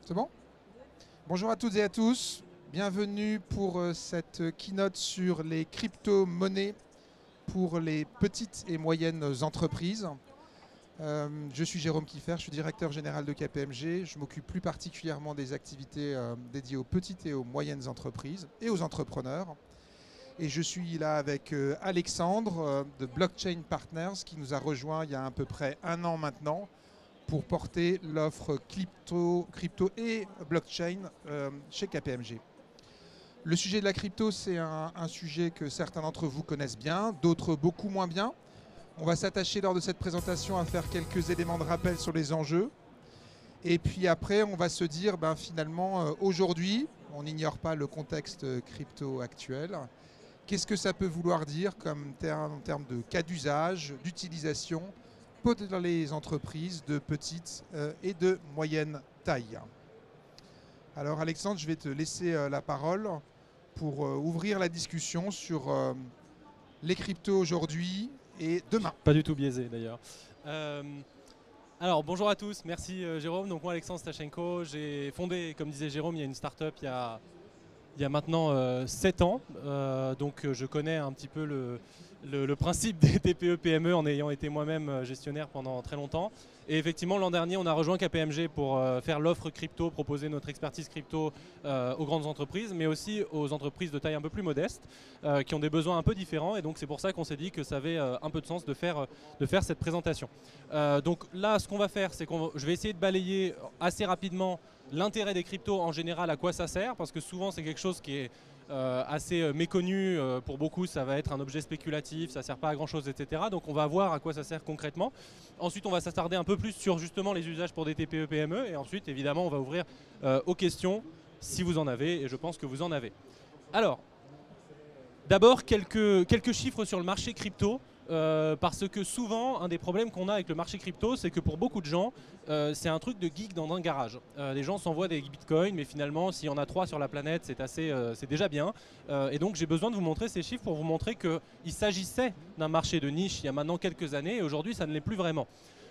C'est bon? Bonjour à toutes et à tous. Bienvenue pour cette keynote sur les crypto-monnaies pour les petites et moyennes entreprises. Je suis Jérôme Kiffer, je suis directeur général de KPMG. Je m'occupe plus particulièrement des activités dédiées aux petites et aux moyennes entreprises et aux entrepreneurs. Et je suis là avec Alexandre de Blockchain Partners qui nous a rejoint il y a à peu près un an maintenant pour porter l'offre crypto et blockchain chez KPMG. Le sujet de la crypto, c'est un sujet que certains d'entre vous connaissent bien, d'autres beaucoup moins bien. On va s'attacher lors de cette présentation à faire quelques éléments de rappel sur les enjeux. Et puis après, on va se dire, finalement, aujourd'hui, on n'ignore pas le contexte crypto actuel. Qu'est-ce que ça peut vouloir dire en termes de cas d'usage, d'utilisation pour les entreprises de petite et de moyenne taille. Alors Alexandre, je vais te laisser la parole pour ouvrir la discussion sur les cryptos aujourd'hui et demain. Pas du tout biaisé d'ailleurs. Alors bonjour à tous, merci Jérôme. Donc moi Alexandre Stachenko, j'ai fondé, comme disait Jérôme, il y a une start-up il y a maintenant 7 ans. Donc je connais un petit peu le principe des TPE-PME en ayant été moi-même gestionnaire pendant très longtemps. Et effectivement, l'an dernier, on a rejoint KPMG pour faire l'offre crypto, proposer notre expertise crypto aux grandes entreprises, mais aussi aux entreprises de taille un peu plus modeste, qui ont des besoins un peu différents. Et donc, c'est pour ça qu'on s'est dit que ça avait un peu de sens de faire cette présentation. Donc là, ce qu'on va faire, c'est que je vais essayer de balayer assez rapidement l'intérêt des cryptos en général, à quoi ça sert, parce que souvent, c'est quelque chose qui est assez méconnu. Pour beaucoup, ça va être un objet spéculatif, ça ne sert pas à grand chose, etc. Donc on va voir à quoi ça sert concrètement. Ensuite, on va s'attarder un peu plus sur justement les usages pour des TPE-PME. Et ensuite, évidemment, on va ouvrir aux questions si vous en avez, et je pense que vous en avez. Alors, d'abord, quelques chiffres sur le marché crypto. Parce que souvent, un des problèmes qu'on a avec le marché crypto, c'est que pour beaucoup de gens, c'est un truc de geek dans un garage. Les gens s'envoient des bitcoins, mais finalement, s'il y en a 3 sur la planète, c'est déjà bien. Et donc, j'ai besoin de vous montrer ces chiffres pour vous montrer qu'il s'agissait d'un marché de niche il y a maintenant quelques années, et aujourd'hui, ça ne l'est plus vraiment.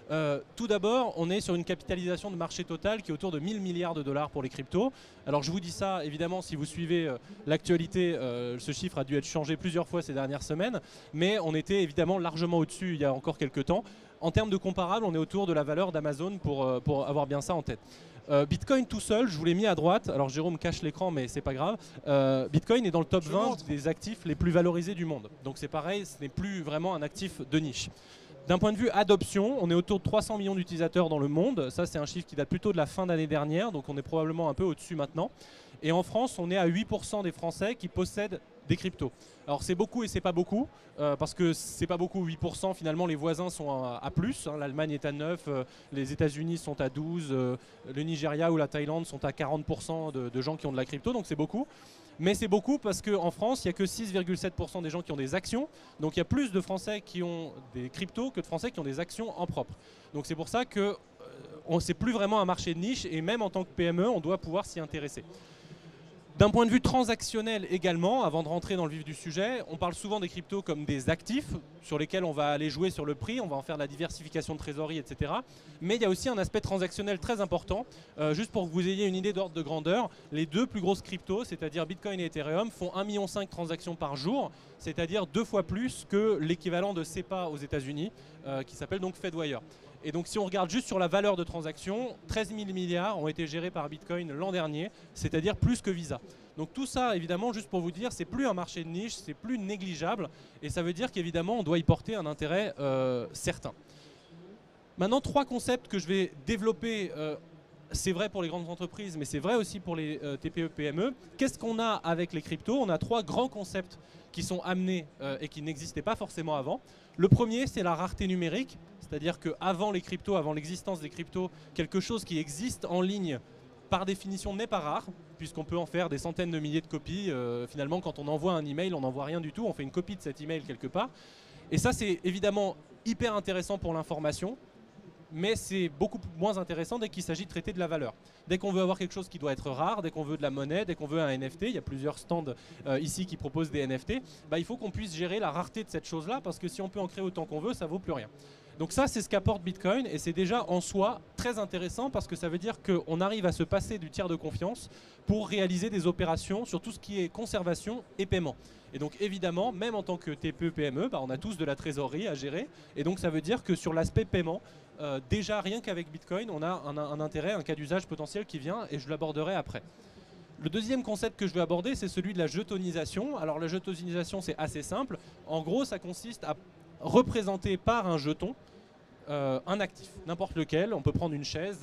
Tout d'abord, on est sur une capitalisation de marché totale qui est autour de 1000 milliards de dollars pour les cryptos. Alors je vous dis ça, évidemment, si vous suivez l'actualité, ce chiffre a dû être changé plusieurs fois ces dernières semaines, mais on était évidemment largement au-dessus il y a encore quelques temps. En termes de comparable, on est autour de la valeur d'Amazon pour avoir bien ça en tête. Bitcoin tout seul, je vous l'ai mis à droite. Alors Jérôme cache l'écran, mais c'est pas grave. Bitcoin est dans le top 20 des actifs les plus valorisés du monde. Donc c'est pareil, ce n'est plus vraiment un actif de niche. D'un point de vue adoption, on est autour de 300 millions d'utilisateurs dans le monde. Ça, c'est un chiffre qui date plutôt de la fin d'année dernière, donc on est probablement un peu au-dessus maintenant. Et en France, on est à 8% des Français qui possèdent des cryptos. Alors c'est beaucoup et c'est pas beaucoup, parce que c'est pas beaucoup, 8%, finalement les voisins sont à plus, hein. L'Allemagne est à 9, les États-Unis sont à 12, le Nigeria ou la Thaïlande sont à 40% de gens qui ont de la crypto, donc c'est beaucoup. Mais c'est beaucoup parce qu'en France, il n'y a que 6,7% des gens qui ont des actions. Donc il y a plus de Français qui ont des cryptos que de Français qui ont des actions en propre. Donc c'est pour ça que c'est plus vraiment un marché de niche, et même en tant que PME, on doit pouvoir s'y intéresser. D'un point de vue transactionnel également, avant de rentrer dans le vif du sujet, on parle souvent des cryptos comme des actifs sur lesquels on va aller jouer sur le prix, on va en faire de la diversification de trésorerie, etc. Mais il y a aussi un aspect transactionnel très important. Juste pour que vous ayez une idée d'ordre de grandeur, les deux plus grosses cryptos, c'est-à-dire Bitcoin et Ethereum, font 1,5 million de transactions par jour, c'est-à-dire 2 fois plus que l'équivalent de SEPA aux États-Unis, qui s'appelle donc Fedwire. Et donc si on regarde juste sur la valeur de transaction, 13 000 milliards ont été gérés par Bitcoin l'an dernier, c'est-à-dire plus que Visa. Donc tout ça, évidemment, juste pour vous dire, c'est plus un marché de niche, c'est plus négligeable, et ça veut dire qu'évidemment, on doit y porter un intérêt certain. Maintenant, 3 concepts que je vais développer. C'est vrai pour les grandes entreprises, mais c'est vrai aussi pour les TPE-PME. Qu'est-ce qu'on a avec les cryptos? On a 3 grands concepts qui sont amenés et qui n'existaient pas forcément avant. Le premier, c'est la rareté numérique, c'est-à-dire qu'avant les cryptos, avant l'existence des cryptos, quelque chose qui existe en ligne, par définition, n'est pas rare, puisqu'on peut en faire des centaines de milliers de copies. Finalement, quand on envoie un email, on n'envoie rien du tout, on fait une copie de cet email quelque part. Et ça, c'est évidemment hyper intéressant pour l'information, mais c'est beaucoup moins intéressant dès qu'il s'agit de traiter de la valeur. Dès qu'on veut avoir quelque chose qui doit être rare, dès qu'on veut de la monnaie, dès qu'on veut un NFT, il y a plusieurs stands ici qui proposent des NFT, il faut qu'on puisse gérer la rareté de cette chose-là, parce que si on peut en créer autant qu'on veut, ça ne vaut plus rien. Donc ça, c'est ce qu'apporte Bitcoin et c'est déjà en soi très intéressant parce que ça veut dire qu'on arrive à se passer du tiers de confiance pour réaliser des opérations sur tout ce qui est conservation et paiement. Et donc évidemment, même en tant que TPE-PME, on a tous de la trésorerie à gérer et donc ça veut dire que sur l'aspect paiement, déjà rien qu'avec Bitcoin, on a un intérêt, un cas d'usage potentiel qui vient et je l'aborderai après. Le deuxième concept que je vais aborder, c'est celui de la jetonisation. Alors la jetonisation, c'est assez simple. En gros, ça consiste à représenter par un jeton un actif, n'importe lequel. On peut prendre une chaise,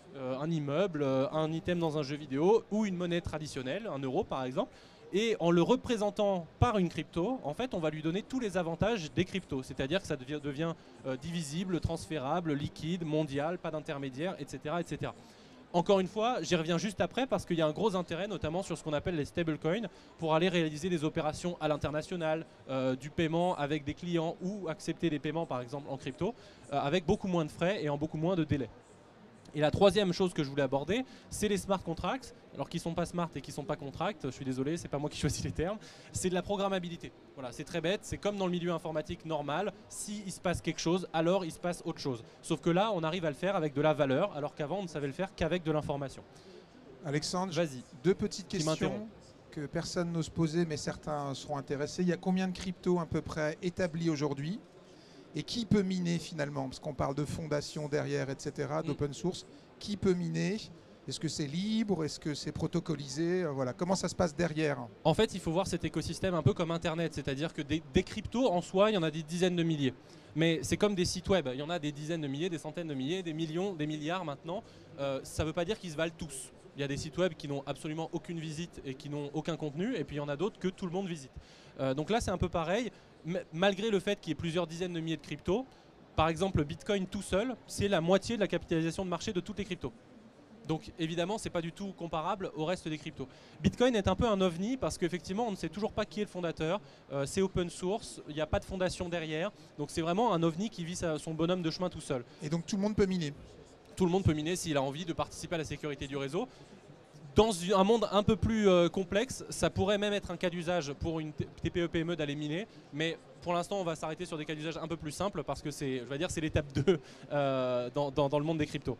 un immeuble, un item dans un jeu vidéo ou une monnaie traditionnelle, un euro par exemple. Et en le représentant par une crypto, en fait, on va lui donner tous les avantages des cryptos. C'est-à-dire que ça devient divisible, transférable, liquide, mondial, pas d'intermédiaire, etc., etc. Encore une fois, j'y reviens juste après parce qu'il y a un gros intérêt, notamment sur ce qu'on appelle les stablecoins, pour aller réaliser des opérations à l'international, du paiement avec des clients ou accepter des paiements par exemple en crypto, avec beaucoup moins de frais et en beaucoup moins de délais. Et la troisième chose que je voulais aborder, c'est les smart contracts. Alors qui ne sont pas smart et qui ne sont pas contracts, je suis désolé, c'est pas moi qui choisis les termes. C'est de la programmabilité. Voilà, c'est très bête, c'est comme dans le milieu informatique normal. S'il se passe quelque chose, alors il se passe autre chose. Sauf que là, on arrive à le faire avec de la valeur, alors qu'avant, on ne savait le faire qu'avec de l'information. Alexandre, vas-y. Deux petites questions que personne n'ose poser, mais certains seront intéressés. Il y a combien de cryptos à peu près établis aujourd'hui ? Et qui peut miner finalement? Parce qu'on parle de fondation derrière, etc., d'open source. Qui peut miner? Est-ce que c'est libre? Est-ce que c'est protocolisé? Voilà. Comment ça se passe derrière? En fait, il faut voir cet écosystème un peu comme Internet. C'est-à-dire que des cryptos, en soi, il y en a des dizaines de milliers. Mais c'est comme des sites web. Il y en a des dizaines de milliers, des centaines de milliers, des millions, des milliards maintenant. Ça ne veut pas dire qu'ils se valent tous. Il y a des sites web qui n'ont absolument aucune visite et qui n'ont aucun contenu. Et puis il y en a d'autres que tout le monde visite. Donc là, c'est un peu pareil. Malgré le fait qu'il y ait plusieurs dizaines de milliers de cryptos, par exemple, Bitcoin tout seul, c'est la moitié de la capitalisation de marché de toutes les cryptos. Donc évidemment, ce n'est pas du tout comparable au reste des cryptos. Bitcoin est un peu un ovni parce qu'effectivement, on ne sait toujours pas qui est le fondateur. C'est open source, il n'y a pas de fondation derrière. Donc c'est vraiment un ovni qui vit son bonhomme de chemin tout seul. Et donc tout le monde peut miner? Tout le monde peut miner s'il a envie de participer à la sécurité du réseau. Dans un monde un peu plus complexe, ça pourrait même être un cas d'usage pour une TPE-PME d'aller miner, mais pour l'instant on va s'arrêter sur des cas d'usage un peu plus simples parce que c'est l'étape 2 dans le monde des cryptos.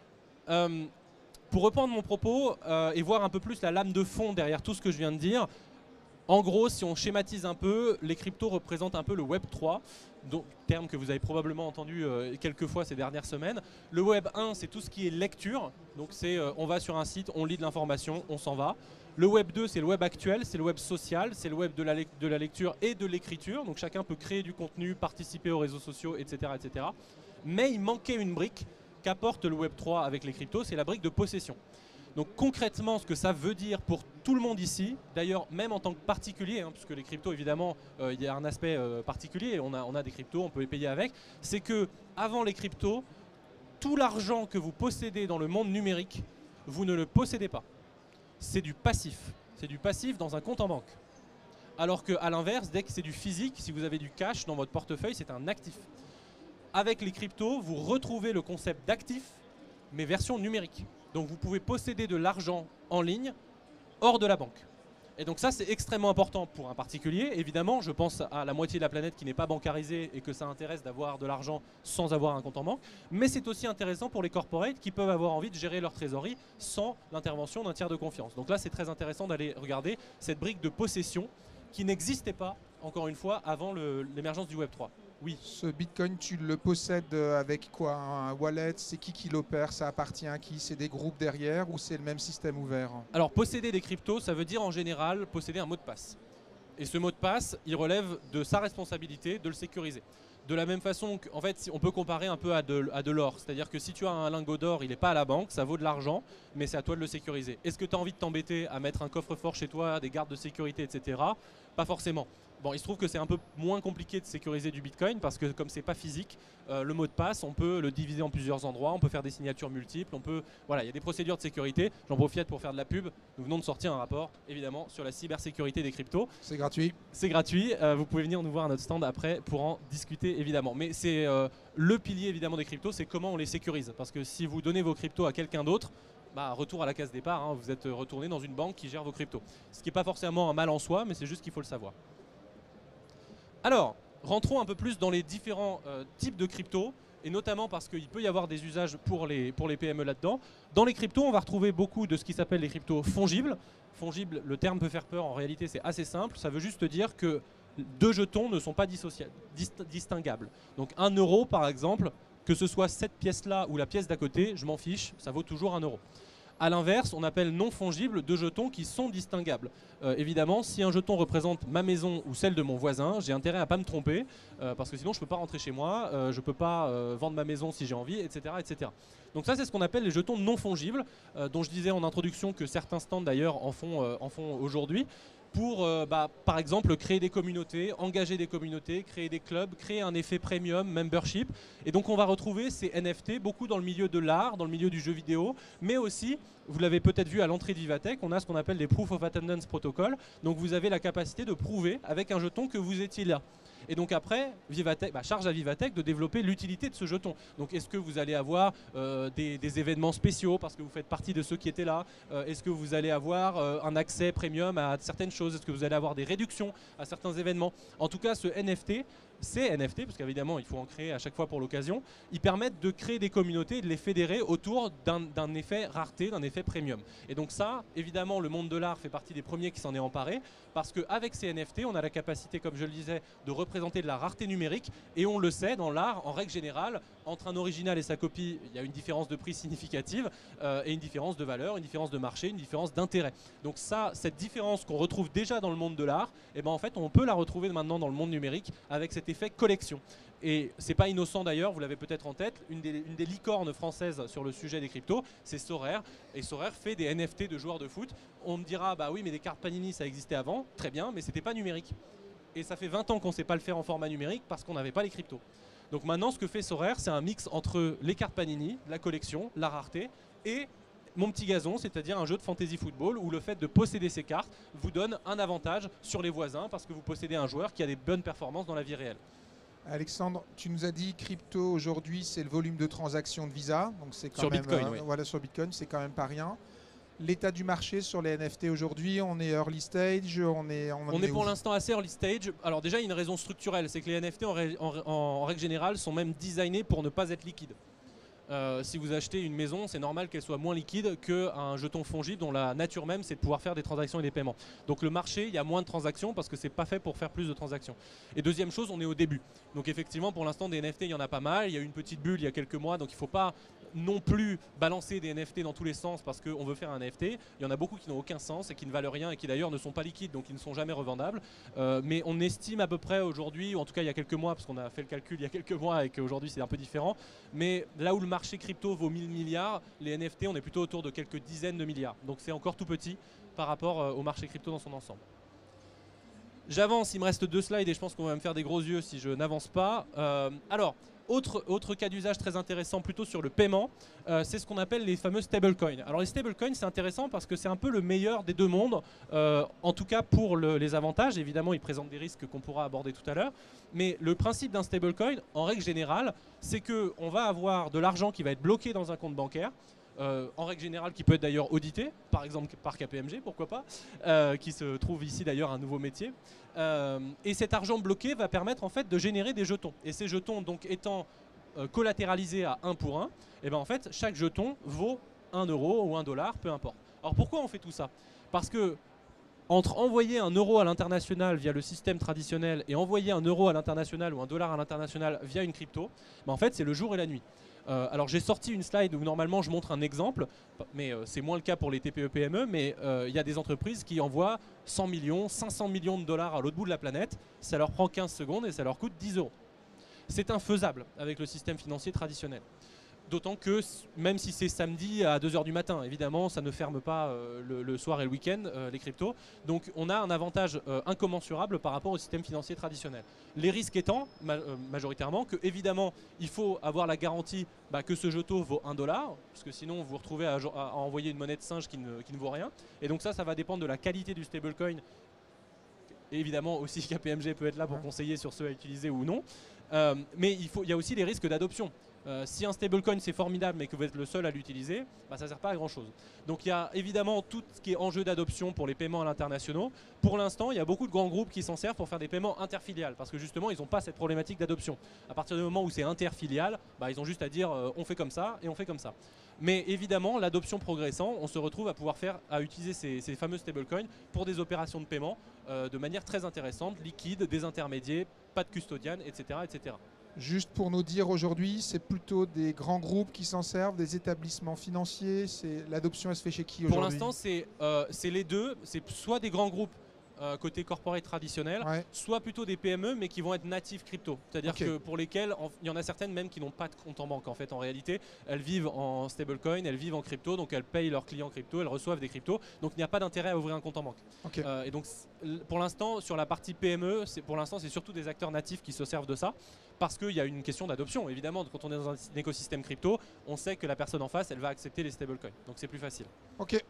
Pour reprendre mon propos et voir un peu plus la lame de fond derrière tout ce que je viens de dire, en gros, si on schématise un peu, les cryptos représentent un peu le Web 3, donc, terme que vous avez probablement entendu quelques fois ces dernières semaines. Le Web 1, c'est tout ce qui est lecture, donc c'est on va sur un site, on lit de l'information, on s'en va. Le Web 2, c'est le Web actuel, c'est le Web social, c'est le Web de la lecture et de l'écriture, donc chacun peut créer du contenu, participer aux réseaux sociaux, etc. etc. Mais il manquait une brique qu'apporte le Web 3 avec les cryptos, c'est la brique de possession. Donc concrètement, ce que ça veut dire pour tout le monde ici, d'ailleurs même en tant que particulier, puisque les cryptos évidemment, il y a un aspect particulier, on a des cryptos, on peut les payer avec, c'est que avant les cryptos, tout l'argent que vous possédez dans le monde numérique, vous ne le possédez pas. C'est du passif. C'est du passif dans un compte en banque. Alors qu'à l'inverse, dès que c'est du physique, si vous avez du cash dans votre portefeuille, c'est un actif. Avec les cryptos, vous retrouvez le concept d'actif, mais version numérique. Donc vous pouvez posséder de l'argent en ligne hors de la banque. Et donc ça, c'est extrêmement important pour un particulier. Évidemment, je pense à la moitié de la planète qui n'est pas bancarisée et que ça intéresse d'avoir de l'argent sans avoir un compte en banque. Mais c'est aussi intéressant pour les corporates qui peuvent avoir envie de gérer leur trésorerie sans l'intervention d'un tiers de confiance. Donc là, c'est très intéressant d'aller regarder cette brique de possession qui n'existait pas, encore une fois, avant l'émergence du Web 3. Oui. Ce Bitcoin, tu le possèdes avec quoi? Un wallet? C'est qui l'opère? Ça appartient à qui? C'est des groupes derrière ou c'est le même système ouvert? Alors, posséder des cryptos, ça veut dire en général posséder un mot de passe. Et ce mot de passe, il relève de sa responsabilité de le sécuriser. De la même façon qu'en fait, on peut comparer un peu à de l'or. C'est-à-dire que si tu as un lingot d'or, il n'est pas à la banque, ça vaut de l'argent, mais c'est à toi de le sécuriser. Est-ce que tu as envie de t'embêter à mettre un coffre-fort chez toi, des gardes de sécurité, etc. Pas forcément. Bon, il se trouve que c'est un peu moins compliqué de sécuriser du Bitcoin parce que comme c'est pas physique, le mot de passe, on peut le diviser en plusieurs endroits, on peut faire des signatures multiples, voilà, il y a des procédures de sécurité. J'en profite pour faire de la pub. Nous venons de sortir un rapport, évidemment, sur la cybersécurité des cryptos. C'est gratuit. C'est gratuit. Vous pouvez venir nous voir à notre stand après pour en discuter, évidemment. Mais c'est le pilier, évidemment, des cryptos, c'est comment on les sécurise. Parce que si vous donnez vos cryptos à quelqu'un d'autre, retour à la case départ, vous êtes retourné dans une banque qui gère vos cryptos. Ce qui n'est pas forcément un mal en soi, mais c'est juste qu'il faut le savoir. Alors, rentrons un peu plus dans les différents types de crypto, et notamment parce qu'il peut y avoir des usages pour les PME là-dedans. Dans les cryptos, on va retrouver beaucoup de ce qui s'appelle les cryptos fongibles. Fongible, le terme peut faire peur, en réalité c'est assez simple, ça veut juste dire que deux jetons ne sont pas distinguables. Donc 1 euro par exemple, que ce soit cette pièce-là ou la pièce d'à côté, je m'en fiche, ça vaut toujours 1 euro. A l'inverse, on appelle non fongibles deux jetons qui sont distinguables. Évidemment, si un jeton représente ma maison ou celle de mon voisin, j'ai intérêt à ne pas me tromper, parce que sinon je ne peux pas rentrer chez moi, je ne peux pas vendre ma maison si j'ai envie, etc., etc. Donc ça, c'est ce qu'on appelle les jetons non fongibles, dont je disais en introduction que certains stands d'ailleurs en font aujourd'hui, pour par exemple créer des communautés, engager des communautés, créer des clubs, créer un effet premium, membership. Et donc on va retrouver ces NFT beaucoup dans le milieu de l'art, dans le milieu du jeu vidéo, mais aussi, vous l'avez peut-être vu à l'entrée de Vivatech, on a ce qu'on appelle des Proof of Attendance Protocol. Donc vous avez la capacité de prouver avec un jeton que vous étiez là. Et donc après, Vivatech, charge à Vivatech de développer l'utilité de ce jeton. Donc est-ce que vous allez avoir des événements spéciaux parce que vous faites partie de ceux qui étaient là? Est-ce que vous allez avoir un accès premium à certaines choses? Est-ce que vous allez avoir des réductions à certains événements? En tout cas, ces NFT, parce qu'évidemment il faut en créer à chaque fois pour l'occasion, ils permettent de créer des communautés et de les fédérer autour d'un effet rareté, d'un effet premium. Et donc ça, évidemment, le monde de l'art fait partie des premiers qui s'en est emparé, parce qu'avec ces NFT, on a la capacité, comme je le disais, de représenter de la rareté numérique, et on le sait, dans l'art, en règle générale, entre un original et sa copie, il y a une différence de prix significative, et une différence de valeur, une différence de marché, une différence d'intérêt. Donc ça, cette différence qu'on retrouve déjà dans le monde de l'art, et ben en fait, on peut la retrouver maintenant dans le monde numérique avec cet effet collection. Et c'est pas innocent d'ailleurs, vous l'avez peut-être en tête, une des licornes françaises sur le sujet des cryptos, c'est Sorare. Et Sorare fait des NFT de joueurs de foot. On me dira, bah oui, mais des cartes Panini, ça existait avant, très bien, mais c'était pas numérique. Et ça fait 20 ans qu'on ne sait pas le faire en format numérique parce qu'on n'avait pas les cryptos. Donc maintenant, ce que fait Sorare, c'est un mix entre les cartes Panini, la collection, la rareté, et Mon Petit Gazon, c'est-à-dire un jeu de fantasy football où le fait de posséder ces cartes vous donne un avantage sur les voisins parce que vous possédez un joueur qui a des bonnes performances dans la vie réelle. Alexandre, tu nous as dit crypto aujourd'hui, c'est le volume de transactions de Visa, donc c'est quand sur même Bitcoin, oui. voilà, sur Bitcoin, c'est quand même pas rien. L'état du marché sur les NFT aujourd'hui, on est early stage, on est pour l'instant assez early stage. Alors déjà, il y a une raison structurelle, c'est que les NFT en règle générale sont même designés pour ne pas être liquides. Si vous achetez une maison, c'est normal qu'elle soit moins liquide qu'un jeton fongible dont la nature même c'est de pouvoir faire des transactions et des paiements. Donc le marché, il y a moins de transactions parce que c'est pas fait pour faire plus de transactions. Et deuxième chose, on est au début. Donc effectivement, pour l'instant, des NFT, il y en a pas mal. Il y a eu une petite bulle il y a quelques mois, donc il ne faut pas non plus balancer des NFT dans tous les sens parce qu'on veut faire un NFT. Il y en a beaucoup qui n'ont aucun sens et qui ne valent rien et qui d'ailleurs ne sont pas liquides, donc ils ne sont jamais revendables. Mais on estime à peu près aujourd'hui, ou en tout cas il y a quelques mois, parce qu'on a fait le calcul il y a quelques mois et qu'aujourd'hui c'est un peu différent, mais là où le marché crypto vaut 1000 milliards, les NFT on est plutôt autour de quelques dizaines de milliards. Donc c'est encore tout petit par rapport au marché crypto dans son ensemble. J'avance, il me reste 2 slides et je pense qu'on va me faire des gros yeux si je n'avance pas. Alors, autre cas d'usage très intéressant plutôt sur le paiement, c'est ce qu'on appelle les fameux stablecoins. Alors les stablecoins c'est intéressant parce que c'est un peu le meilleur des deux mondes, en tout cas pour les avantages. Évidemment ils présentent des risques qu'on pourra aborder tout à l'heure, mais le principe d'un stablecoin en règle générale c'est qu'on va avoir de l'argent qui va être bloqué dans un compte bancaire, en règle générale qui peut être d'ailleurs audité, par exemple par KPMG, pourquoi pas, qui se trouve ici d'ailleurs un nouveau métier. Et cet argent bloqué va permettre en fait de générer des jetons. Et ces jetons donc étant collatéralisés à 1 pour 1, et ben en fait chaque jeton vaut 1 euro ou 1 dollar, peu importe. Alors pourquoi on fait tout ça? Parce que entre envoyer 1 euro à l'international via le système traditionnel et envoyer 1 euro à l'international ou 1 dollar à l'international via une crypto, ben en fait c'est le jour et la nuit. Alors j'ai sorti une slide où normalement je montre un exemple, mais c'est moins le cas pour les TPE-PME, mais il y a des entreprises qui envoient 100 millions, 500 millions de dollars à l'autre bout de la planète, ça leur prend 15 secondes et ça leur coûte 10 euros. C'est infaisable avec le système financier traditionnel. D'autant que même si c'est samedi à 2 h du matin, évidemment, ça ne ferme pas le soir et le week-end, les cryptos. Donc on a un avantage incommensurable par rapport au système financier traditionnel. Les risques étant, majoritairement, que évidemment, il faut avoir la garantie que ce jeton vaut 1 dollar, parce que sinon vous vous retrouvez à envoyer une monnaie de singe qui ne vaut rien. Et donc ça va dépendre de la qualité du stablecoin. Et évidemment aussi KPMG peut être là pour conseiller sur ceux à utiliser ou non. Mais il y a aussi les risques d'adoption. Si un stablecoin c'est formidable mais que vous êtes le seul à l'utiliser, bah, ça ne sert pas à grand chose. Donc il y a évidemment tout ce qui est enjeu d'adoption pour les paiements à l'international. Pour l'instant, il y a beaucoup de grands groupes qui s'en servent pour faire des paiements interfiliales parce que justement ils n'ont pas cette problématique d'adoption. À partir du moment où c'est interfilial, bah, ils ont juste à dire on fait comme ça et on fait comme ça. Mais évidemment, l'adoption progressant, on se retrouve à utiliser ces fameux stablecoins pour des opérations de paiement de manière très intéressante, liquide, des intermédiaires, pas de custodian, etc., etc. Juste pour nous dire aujourd'hui, c'est plutôt des grands groupes qui s'en servent, des établissements financiers. L'adoption, elle se fait chez qui aujourd'hui? Pour l'instant, c'est les deux. C'est soit des grands groupes côté corporate traditionnel, Ouais. soit plutôt des PME mais qui vont être natifs crypto. C'est-à-dire Ok. que pour lesquels, il y en a certaines même qui n'ont pas de compte en banque en fait. En réalité, elles vivent en stablecoin, elles vivent en crypto, donc elles payent leurs clients crypto, elles reçoivent des cryptos. Donc il n'y a pas d'intérêt à ouvrir un compte en banque. Ok. Et donc pour l'instant, sur la partie PME, c'est surtout des acteurs natifs qui se servent de ça. Parce qu'il y a une question d'adoption. Évidemment, quand on est dans un écosystème crypto, on sait que la personne en face, elle va accepter les stablecoins. Donc c'est plus facile. Ok.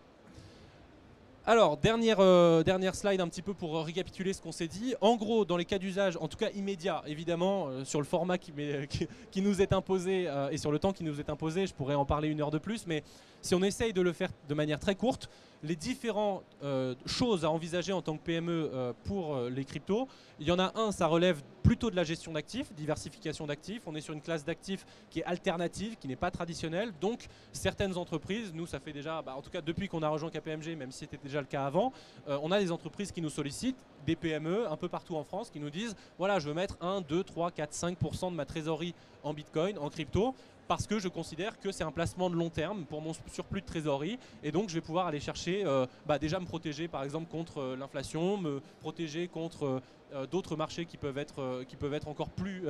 Alors, dernière slide un petit peu pour récapituler ce qu'on s'est dit. En gros, dans les cas d'usage, en tout cas immédiat, évidemment, sur le format qui nous est imposé et sur le temps qui nous est imposé, je pourrais en parler une heure de plus, mais si on essaye de le faire de manière très courte, les différentes choses à envisager en tant que PME pour les cryptos, il y en a un, ça relève plutôt de la gestion d'actifs, diversification d'actifs. On est sur une classe d'actifs qui est alternative, qui n'est pas traditionnelle. Donc certaines entreprises, nous ça fait déjà, en tout cas depuis qu'on a rejoint KPMG, même si c'était déjà le cas avant, on a des entreprises qui nous sollicitent, des PME un peu partout en France qui nous disent voilà, je veux mettre 1, 2, 3, 4, 5% de ma trésorerie en Bitcoin, en crypto, parce que je considère que c'est un placement de long terme pour mon surplus de trésorerie et donc je vais pouvoir aller chercher, déjà me protéger par exemple contre l'inflation, me protéger contre d'autres marchés qui peuvent être encore plus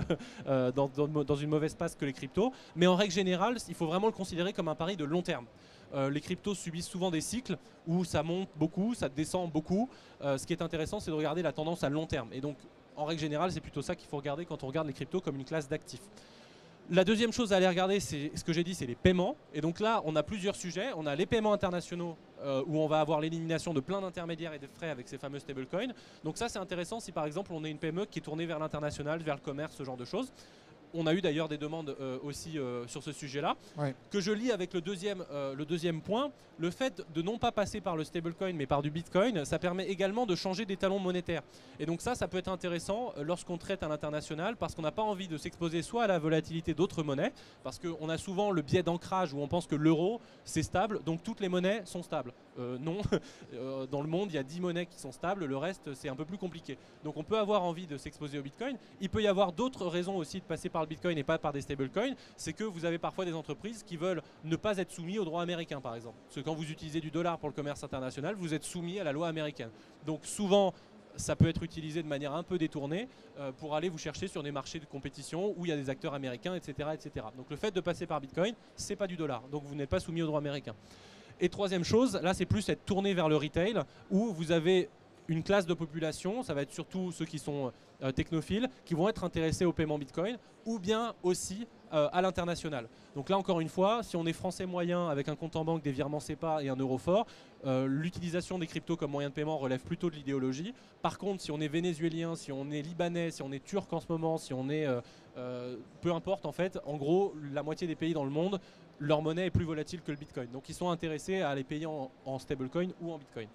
dans une mauvaise passe que les cryptos. Mais en règle générale, il faut vraiment le considérer comme un pari de long terme. Les cryptos subissent souvent des cycles où ça monte beaucoup, ça descend beaucoup. Ce qui est intéressant, c'est de regarder la tendance à long terme. Et donc, en règle générale, c'est plutôt ça qu'il faut regarder quand on regarde les cryptos comme une classe d'actifs. La deuxième chose à aller regarder, c'est ce que j'ai dit, c'est les paiements. Et donc là, on a plusieurs sujets. On a les paiements internationaux où on va avoir l'élimination de plein d'intermédiaires et de frais avec ces fameux stablecoins. Donc ça, c'est intéressant si par exemple on est une PME qui est tournée vers l'international, vers le commerce, ce genre de choses. On a eu d'ailleurs des demandes aussi sur ce sujet-là, Ouais. que je lis avec le deuxième point. Le fait de non pas passer par le stablecoin mais par du Bitcoin, ça permet également de changer d'étalon monétaire. Et donc ça peut être intéressant lorsqu'on traite à l'international parce qu'on n'a pas envie de s'exposer soit à la volatilité d'autres monnaies, parce qu'on a souvent le biais d'ancrage où on pense que l'euro c'est stable, donc toutes les monnaies sont stables. Non, dans le monde il y a 10 monnaies qui sont stables, le reste c'est un peu plus compliqué. Donc on peut avoir envie de s'exposer au Bitcoin. Il peut y avoir d'autres raisons aussi de passer par le Bitcoin et pas par des stablecoins, c'est que vous avez parfois des entreprises qui veulent ne pas être soumis au droit américain par exemple. Parce que quand vous utilisez du dollar pour le commerce international, vous êtes soumis à la loi américaine. Donc souvent, ça peut être utilisé de manière un peu détournée pour aller vous chercher sur des marchés de compétition où il y a des acteurs américains, etc., etc. Donc le fait de passer par Bitcoin, c'est pas du dollar. Donc vous n'êtes pas soumis au droit américain. Et troisième chose, là c'est plus être tourné vers le retail où vous avez une classe de population, ça va être surtout ceux qui sont technophiles, qui vont être intéressés au paiement Bitcoin, ou bien aussi à l'international. Donc là encore une fois, si on est français moyen avec un compte en banque, des virements SEPA et un euro fort, l'utilisation des cryptos comme moyen de paiement relève plutôt de l'idéologie. Par contre, si on est vénézuélien, si on est libanais, si on est turc en ce moment, si on est peu importe en fait, en gros la moitié des pays dans le monde, leur monnaie est plus volatile que le Bitcoin. Donc ils sont intéressés à les payer en stablecoin ou en Bitcoin.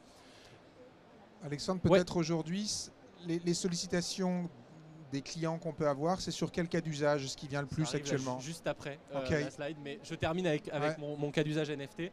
Alexandre, peut-être aujourd'hui, les sollicitations des clients qu'on peut avoir, c'est sur quel cas d'usage ce qui vient le plus actuellement? Juste après Okay. la slide, mais je termine avec Ouais. mon cas d'usage NFT.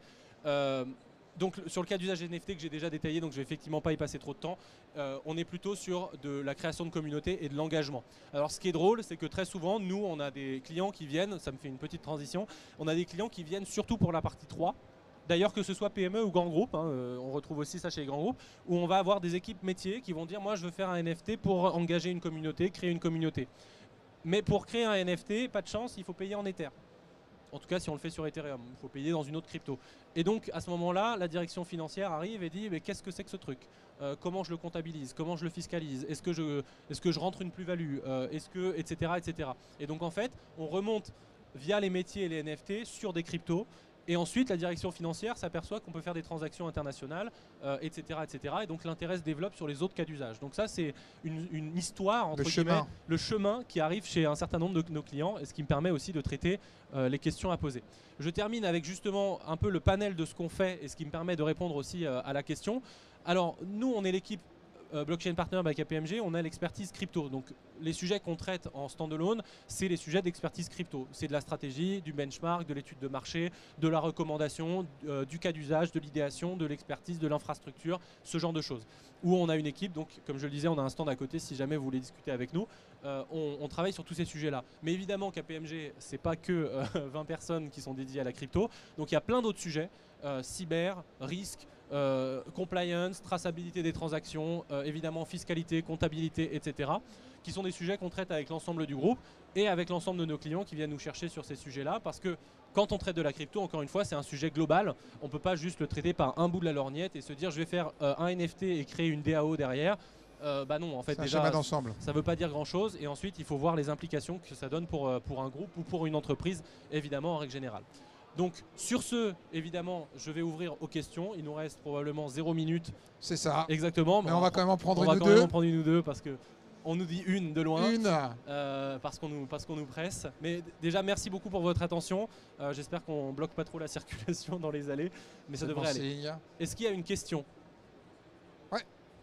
Donc sur le cas d'usage NFT que j'ai déjà détaillé, donc je vais effectivement pas y passer trop de temps, on est plutôt sur de la création de communauté et de l'engagement. Alors ce qui est drôle, c'est que très souvent, nous on a des clients qui viennent, ça me fait une petite transition, on a des clients qui viennent surtout pour la partie 3. D'ailleurs, que ce soit PME ou grand groupe, on retrouve aussi ça chez les grands groupes, où on va avoir des équipes métiers qui vont dire moi je veux faire un NFT pour engager une communauté, créer une communauté. Mais pour créer un NFT, pas de chance, il faut payer en Ether. En tout cas, si on le fait sur Ethereum, il faut payer dans une autre crypto. Et donc, à ce moment-là, la direction financière arrive et dit mais qu'est-ce que c'est que ce truc? Comment je le comptabilise? Comment je le fiscalise? Est-ce que je rentre une plus-value? Etc., etc. Et donc, en fait, on remonte via les métiers et les NFT sur des cryptos. Et ensuite, la direction financière s'aperçoit qu'on peut faire des transactions internationales, etc., etc. Et donc l'intérêt se développe sur les autres cas d'usage. Donc ça, c'est une histoire, entre guillemets, le chemin qui arrive chez un certain nombre de nos clients, et ce qui me permet aussi de traiter les questions à poser. Je termine avec justement un peu le panel de ce qu'on fait et ce qui me permet de répondre aussi à la question. Alors, nous, on est l'équipe Blockchain Partner by KPMG, on a l'expertise crypto. Donc les sujets qu'on traite en standalone, c'est les sujets d'expertise crypto. C'est de la stratégie, du benchmark, de l'étude de marché, de la recommandation, du cas d'usage, de l'idéation, de l'expertise, de l'infrastructure, ce genre de choses. Où on a une équipe, donc comme je le disais, on a un stand à côté si jamais vous voulez discuter avec nous. On travaille sur tous ces sujets-là. Mais évidemment, KPMG, c'est pas que 20 personnes qui sont dédiées à la crypto. Donc il y a plein d'autres sujets, cyber, risque, compliance, traçabilité des transactions, évidemment fiscalité, comptabilité, etc. qui sont des sujets qu'on traite avec l'ensemble du groupe et avec l'ensemble de nos clients qui viennent nous chercher sur ces sujets-là, parce que quand on traite de la crypto, encore une fois, c'est un sujet global. On ne peut pas juste le traiter par un bout de la lorgnette et se dire je vais faire un NFT et créer une DAO derrière. Bah non, en fait, déjà, ça ne veut pas dire grand-chose. Et ensuite, il faut voir les implications que ça donne pour un groupe ou pour une entreprise, évidemment, en règle générale. Donc sur ce, évidemment, je vais ouvrir aux questions. Il nous reste probablement 0 minute. C'est ça. Exactement. Mais on va quand même en prendre une ou deux. On va quand même en prendre une ou deux parce qu'on nous dit une de loin. Une. Parce qu'on nous presse. Mais déjà, merci beaucoup pour votre attention. J'espère qu'on ne bloque pas trop la circulation dans les allées. Mais ça devrait aller. Est-ce qu'il y a une question ? Ouais.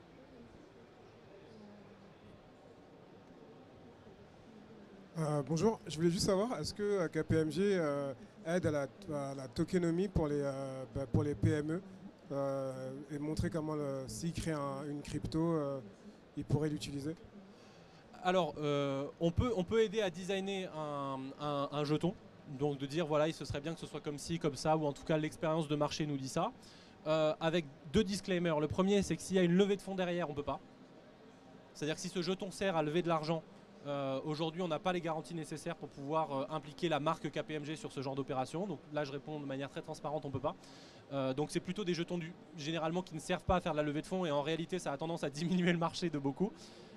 Bonjour, je voulais juste savoir, est-ce que KPMG aide à la tokenomie pour les PME et montrer comment s'ils créent une crypto, ils pourraient l'utiliser? Alors, on peut aider à designer un jeton, donc de dire voilà, il se serait bien que ce soit comme ci, comme ça, ou en tout cas l'expérience de marché nous dit ça, avec 2 disclaimers. Le premier, c'est que s'il y a une levée de fonds derrière, on ne peut pas. C'est-à-dire que si ce jeton sert à lever de l'argent, aujourd'hui, on n'a pas les garanties nécessaires pour pouvoir impliquer la marque KPMG sur ce genre d'opération. Donc là, je réponds de manière très transparente, on ne peut pas. Donc c'est plutôt des jetons généralement qui ne servent pas à faire de la levée de fonds et en réalité, ça a tendance à diminuer le marché de beaucoup.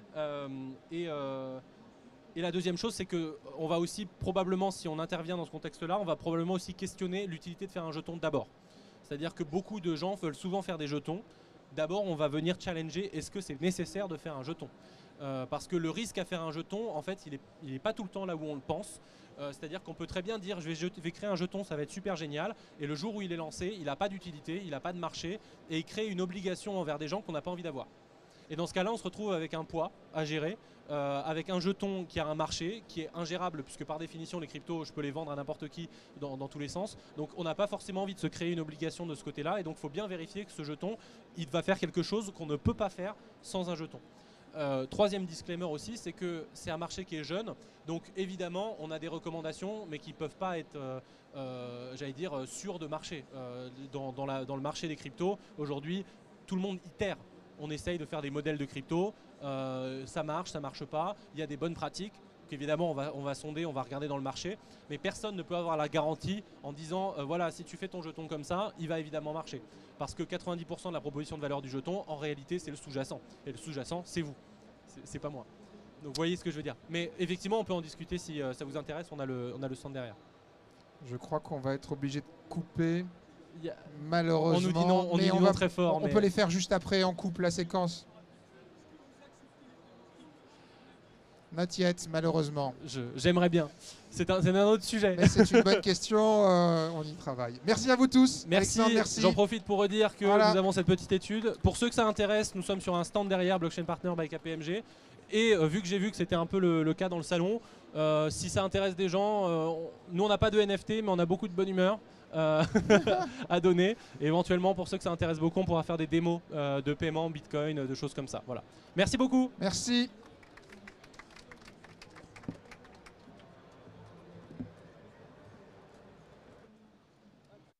Et la deuxième chose, c'est qu'on va aussi probablement, si on intervient dans ce contexte-là, on va probablement aussi questionner l'utilité de faire un jeton d'abord. C'est-à-dire que beaucoup de gens veulent souvent faire des jetons. D'abord, on va venir challenger, est-ce que c'est nécessaire de faire un jeton ? Parce que le risque à faire un jeton, en fait, il n'est pas tout le temps là où on le pense. C'est-à-dire qu'on peut très bien dire je vais créer un jeton, ça va être super génial, et le jour où il est lancé, il n'a pas d'utilité, il n'a pas de marché, et il crée une obligation envers des gens qu'on n'a pas envie d'avoir. Et dans ce cas-là, on se retrouve avec un poids à gérer, avec un jeton qui a un marché, qui est ingérable, puisque par définition, les cryptos, je peux les vendre à n'importe qui dans tous les sens. Donc on n'a pas forcément envie de se créer une obligation de ce côté-là, et donc il faut bien vérifier que ce jeton, il va faire quelque chose qu'on ne peut pas faire sans un jeton. Troisième disclaimer aussi, c'est que c'est un marché qui est jeune, donc évidemment on a des recommandations mais qui ne peuvent pas être j'allais dire sûres de marché. Dans le marché des cryptos, aujourd'hui tout le monde itère, on essaye de faire des modèles de crypto, ça marche pas, il y a des bonnes pratiques. Donc évidemment on va sonder, on va regarder dans le marché, mais personne ne peut avoir la garantie en disant voilà, si tu fais ton jeton comme ça, il va évidemment marcher. Parce que 90% de la proposition de valeur du jeton, en réalité c'est le sous-jacent. Et le sous-jacent, c'est vous, c'est pas moi. Donc vous voyez ce que je veux dire. Mais effectivement on peut en discuter si ça vous intéresse, on a le stand derrière. Je crois qu'on va être obligé de couper. Malheureusement, on nous dit non, mais on va très fort. On peut les faire juste après, on coupe la séquence. Not yet, malheureusement. J'aimerais bien. C'est un autre sujet. Mais c'est une bonne question, on y travaille. Merci à vous tous. Merci. J'en profite pour redire que nous avons cette petite étude. Pour ceux que ça intéresse, nous sommes sur un stand derrière Blockchain Partner by KPMG. Et vu que j'ai vu que c'était un peu le cas dans le salon, si ça intéresse des gens, nous on n'a pas de NFT, mais on a beaucoup de bonne humeur. À donner. Et éventuellement, pour ceux que ça intéresse beaucoup, on pourra faire des démos de paiement, Bitcoin, de choses comme ça. Voilà. Merci beaucoup. Merci.